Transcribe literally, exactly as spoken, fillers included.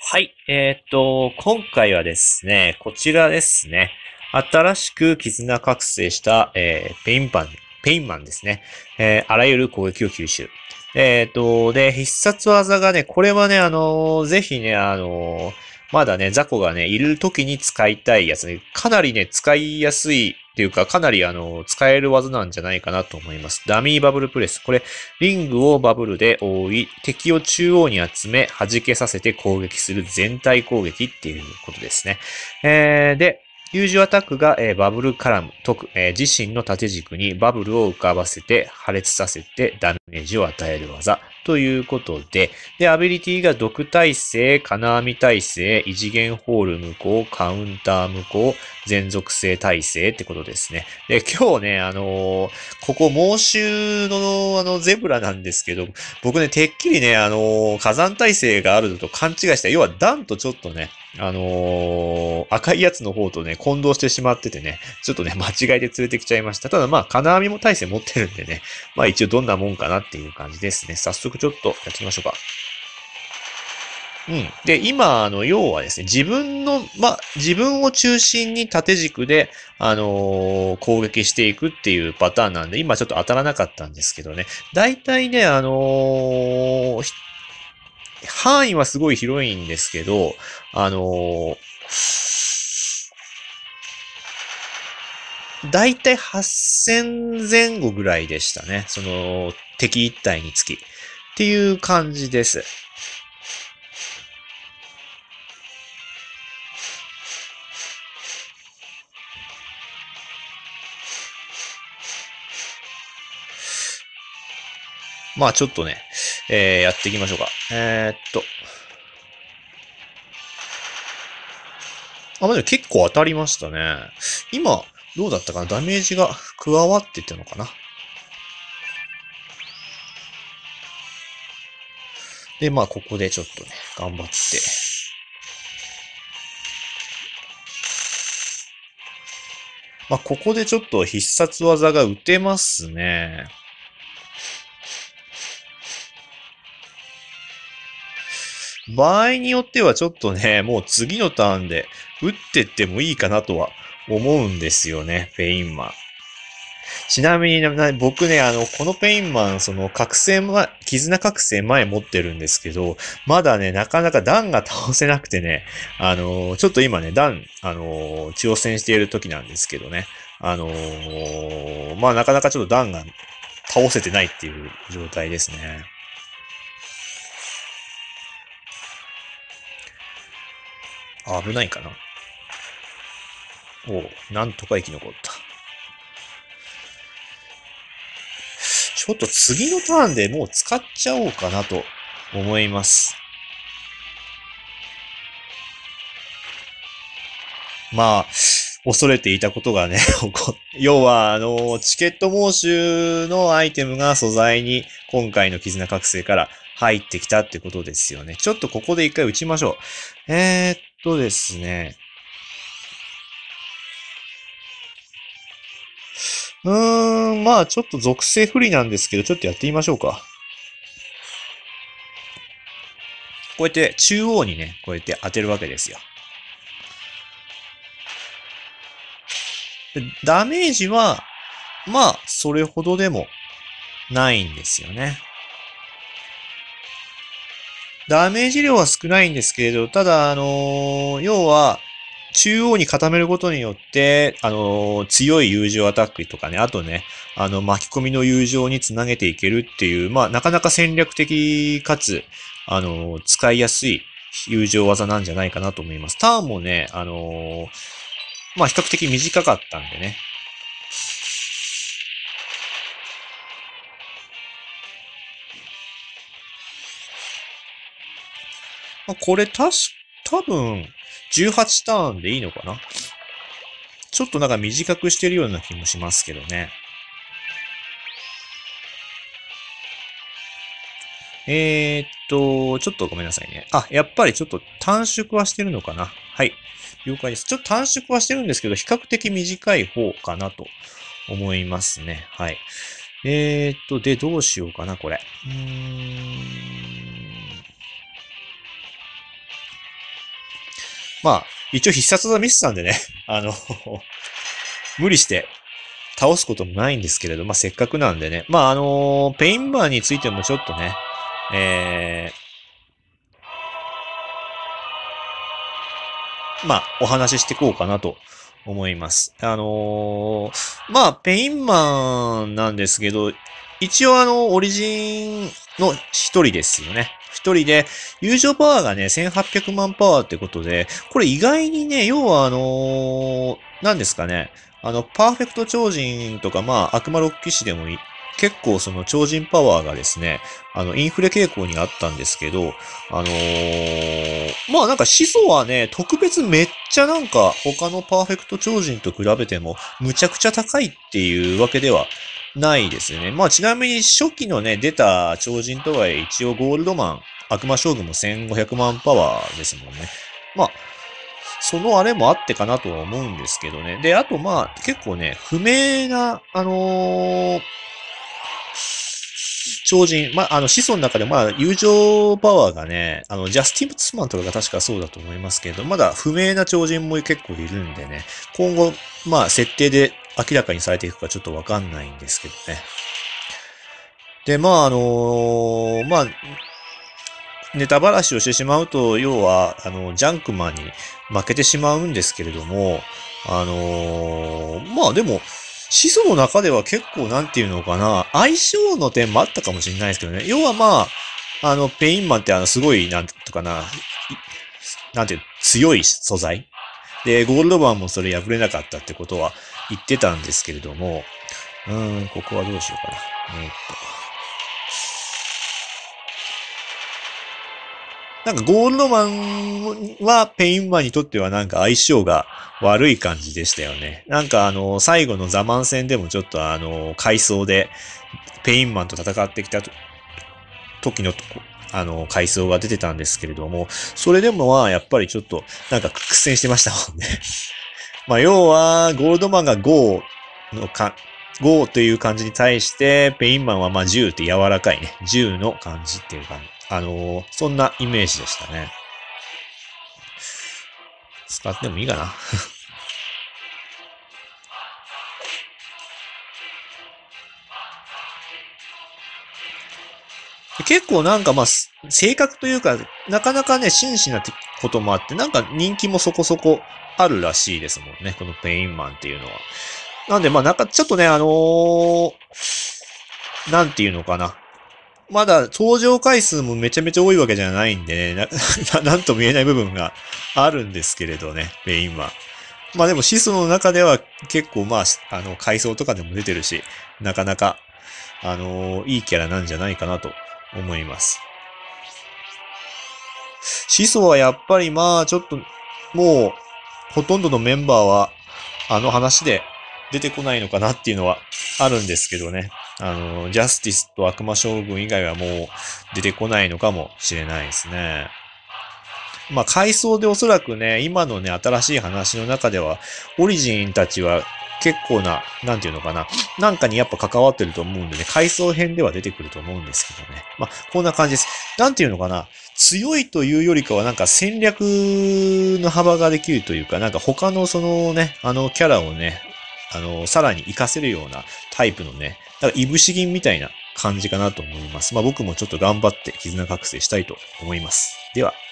はい。えーっと、今回はですね、こちらですね。新しく絆覚醒した、えーペインパン、ペインマンですね。えーあらゆる攻撃を吸収。えーっと、で、必殺技がね、これはね、あのーぜひね、あのーまだね、雑魚がね、いる時に使いたいやつね、かなりね、使いやすいっていうか、かなりあの、使える技なんじゃないかなと思います。ダミーバブルプレス。これ、リングをバブルで覆い、敵を中央に集め、弾けさせて攻撃する全体攻撃っていうことですね。えー、で、友情アタックが、えーバブルカラム、特、えー自身の縦軸にバブルを浮かばせて破裂させてダメージを与える技ということで、で、アビリティが毒耐性、金網耐性、異次元ホール無効、カウンター無効、全属性耐性ってことですね。で、今日ね、あのーここ、猛襲の、あの、ゼブラなんですけど、僕ね、てっきりね、あのー火山耐性があると勘違いした。要は、ダンとちょっとね、あのー赤いやつの方とね、混同してしまっててね、ちょっとね、間違いで連れてきちゃいました。ただまあ、金網も耐性持ってるんでね、まあ一応どんなもんかなっていう感じですね。早速ちょっとやってみましょうか。うん。で、今、あの、要はですね、自分の、まあ、自分を中心に縦軸で、あのー攻撃していくっていうパターンなんで、今ちょっと当たらなかったんですけどね。大体ね、あのー範囲はすごい広いんですけど、あのー大体はっせん前後ぐらいでしたね。その、敵一体につき。っていう感じです。まあちょっとね、えー、やっていきましょうか。えー、っと。あ、まあでも結構当たりましたね。今、どうだったかな、ダメージが加わってたのかな。で、まあここでちょっとね、頑張って。まあここでちょっと必殺技が打てますね。場合によってはちょっとね、もう次のターンで打ってってもいいかなとは思うんですよね、ペインマン。ちなみにな、僕ね、あの、このペインマン、その、覚醒前、絆覚醒前持ってるんですけど、まだね、なかなかダンが倒せなくてね、あのーちょっと今ね、ダン、あのー挑戦している時なんですけどね、あのーまあ、なかなかちょっとダンが倒せてないっていう状態ですね。あ、危ないかな。おう、なんとか生き残った。ちょっと次のターンでもう使っちゃおうかなと思います。まあ、恐れていたことがね、起こ要は、あの、チケット募集のアイテムが素材に今回の絆覚醒から入ってきたってことですよね。ちょっとここで一回打ちましょう。えー、っとですね。うーん、まあちょっと属性不利なんですけど、ちょっとやってみましょうか。こうやって中央にね、こうやって当てるわけですよ。でダメージは、まあ、それほどでもないんですよね。ダメージ量は少ないんですけれど、ただ、あのー要は、中央に固めることによって、あのー強い友情アタックとかね、あとね、あの、巻き込みの友情につなげていけるっていう、まあ、なかなか戦略的かつ、あのー使いやすい友情技なんじゃないかなと思います。ターンもね、あのーまあ、比較的短かったんでね。まあ、これ、たし、多分、じゅうはちターンでいいのかな。ちょっとなんか短くしてるような気もしますけどね。えーっと、ちょっとごめんなさいね。あ、やっぱりちょっと短縮はしてるのかな。はい。了解です。ちょっと短縮はしてるんですけど、比較的短い方かなと思いますね。はい。えーっと、で、どうしようかな、これ。うーん。 まあ、一応必殺技見せたんでね、あの、無理して倒すこともないんですけれど、まあ、せっかくなんでね。まあ、あのペインバーについてもちょっとね、えー、まあ、お話ししていこうかなと思います。あのー、まあ、ペインマンなんですけど、一応あの、オリジンの一人ですよね。一人で、友情パワーがね、せんはっぴゃくまんパワーってことで、これ意外にね、要はあのー、何ですかね、あの、パーフェクト超人とか、まあ、悪魔ロック騎士でもい結構その超人パワーがですね、あの、インフレ傾向にあったんですけど、あのー、まあなんか始祖はね、特別めっちゃなんか他のパーフェクト超人と比べてもむちゃくちゃ高いっていうわけではないですね。まあちなみに初期のね、出た超人とはいえ一応ゴールドマン、悪魔将軍もせんごひゃくまんパワーですもんね。まあ、そのあれもあってかなとは思うんですけどね。で、あとまあ結構ね、不明な、あのー超人、まあ、あの、子孫の中で、まあ、友情パワーがね、あの、ジャスティン・ツマンとかが確かそうだと思いますけど、まだ不明な超人も結構いるんでね、今後、まあ、設定で明らかにされていくかちょっとわかんないんですけどね。で、まあ、あのーまあ、ネタばらしをしてしまうと、要は、あの、ジャンクマンに負けてしまうんですけれども、あのーまあでも、始祖の中では結構なんていうのかな、相性の点もあったかもしれないですけどね。要はまあ、あの、ペインマンってあの、すごい、なんとかな、なんていう、強い素材。で、ゴールドマンもそれ破れなかったってことは言ってたんですけれども、うーん、ここはどうしようかな。えーっと。なんかゴールドマンはペインマンにとってはなんか相性が悪い感じでしたよね。なんかあの、最後のザマン戦でもちょっとあの、回想でペインマンと戦ってきた時のあの、回想が出てたんですけれども、それでもはやっぱりちょっとなんか苦戦してましたもんね。まあ要は、ゴールドマンがごのか、ごという感じに対して、ペインマンはまあじゅうって柔らかいね。じゅうの感じっていう感じ。あのー、そんなイメージでしたね。使ってもいいかな。結構なんかまあ、性格というか、なかなかね、真摯なこともあって、なんか人気もそこそこあるらしいですもんね。このペインマンっていうのは。なんでまあなんかちょっとね、あのー、なんていうのかな。まだ登場回数もめちゃめちゃ多いわけじゃないんでね、な、なんとも言えない部分があるんですけれどね、ペインマン。まあでもシスの中では結構まあ、あの、階層とかでも出てるし、なかなか、あのー、いいキャラなんじゃないかなと思います。シソはやっぱりまあ、ちょっと、もう、ほとんどのメンバーは、あの話で出てこないのかなっていうのはあるんですけどね。あの、ジャスティスと悪魔将軍以外はもう出てこないのかもしれないですね。まあ、回想でおそらくね、今のね、新しい話の中では、オリジンたちは結構な、なんていうのかな、なんかにやっぱ関わってると思うんでね、回想編では出てくると思うんですけどね。まあ、こんな感じです。なんていうのかな、強いというよりかはなんか戦略の幅ができるというか、なんか他のそのね、あのキャラをね、あの、さらに活かせるようなタイプのね、だからいぶし銀みたいな感じかなと思います。まあ僕もちょっと頑張って絆覚醒したいと思います。では。